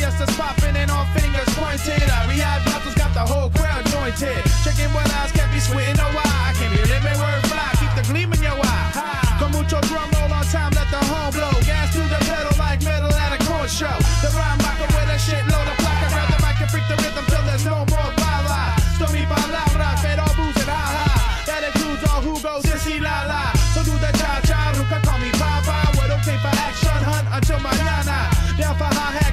Orchestras popping and all fingers pointed. Rehab bottles got the whole crowd jointed. Checking what eyes can't be sweating no why. I can't be living word fly. Keep the gleam in your eye. Con mucho drum roll on time, let the horn blow. Gas to the pedal like metal at a corn show. The rhyme rocker with a shitload of placa. Grab the mic and freak the rhythm till there's no more bala. Stormy palabras, pero booze and ha-ha. That includes all who goes sissy la la. So do the cha-cha, who can call me Papa. What okay for action, hunt until mañana. Down for hi-hat.